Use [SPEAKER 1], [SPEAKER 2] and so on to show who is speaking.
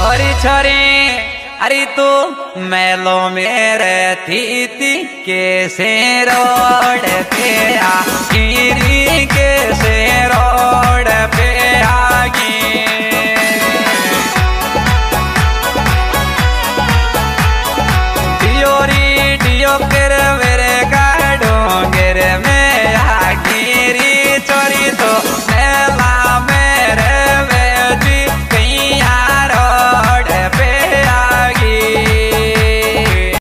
[SPEAKER 1] छोरी छोरी अरे तू मेलो में रहती थी कैसे रोड पे